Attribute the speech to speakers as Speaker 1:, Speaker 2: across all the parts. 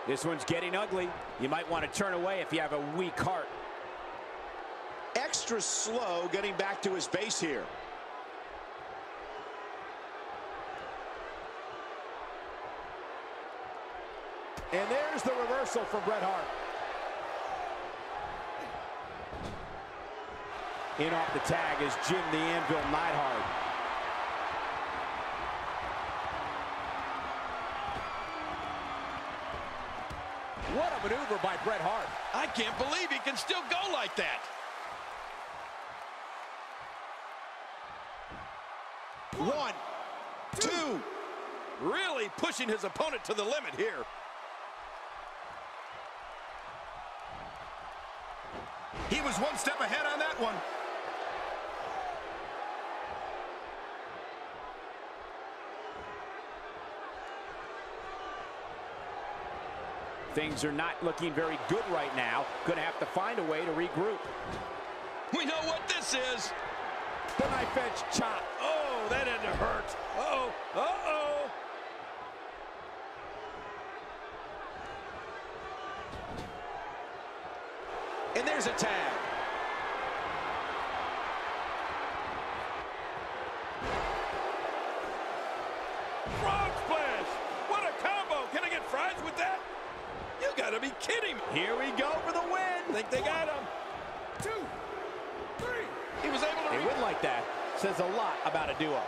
Speaker 1: This one's getting ugly. You might want to turn away if you have a weak heart.
Speaker 2: Extra slow getting back to his base here.
Speaker 3: And there's the reversal from Bret Hart.
Speaker 1: In off the tag is Jim the Anvil Neidhart.
Speaker 3: What a maneuver by Bret Hart.
Speaker 4: I can't believe he can still go like that.
Speaker 2: One, two.
Speaker 4: Really pushing his opponent to the limit here. He was one step ahead on that one.
Speaker 1: Things are not looking very good right now. Gonna have to find a way to regroup.
Speaker 4: We know what this is.
Speaker 1: The knife edge chop.
Speaker 4: Oh, that had to hurt. Uh-oh, uh-oh.
Speaker 2: And there's a tag.
Speaker 4: Frog splash. What a combo. Can I get fries with that? You gotta be kidding me.
Speaker 1: Here we go for the win.
Speaker 4: Think they got him. 2, 3. He was able to...
Speaker 1: A win like that says a lot about a duo.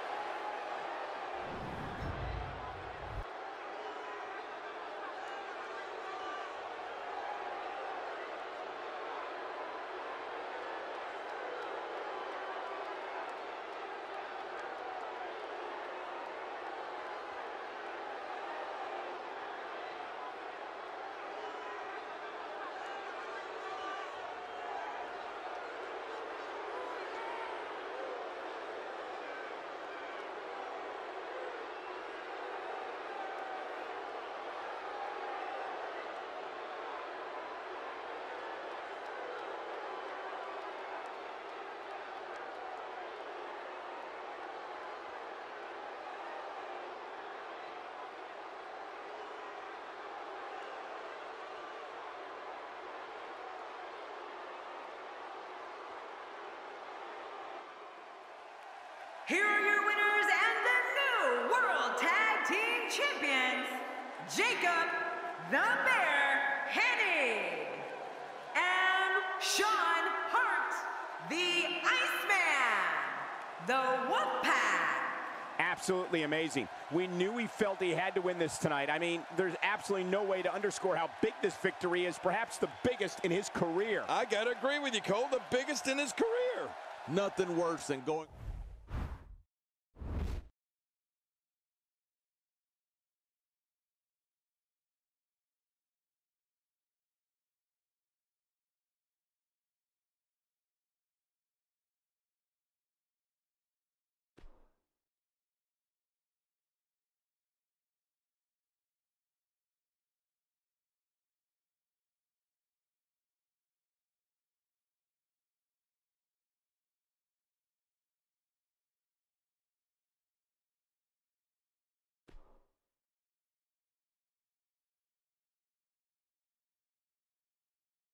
Speaker 5: Here are your winners and the new World Tag Team Champions, Jacob the Bear Hennig and Sean Hart, the Iceman, the Wolfpack.
Speaker 1: Absolutely amazing. We knew he felt he had to win this tonight. I mean, there's absolutely no way to underscore how big this victory is, perhaps the biggest in his career.
Speaker 4: I gotta agree with you, Cole, the biggest in his career.
Speaker 3: Nothing worse than going...